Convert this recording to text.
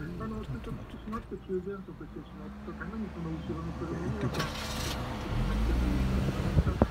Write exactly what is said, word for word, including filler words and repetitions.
あの接触してしまって急減速してしまったためにその後ろの車には、まあ、入ってというか。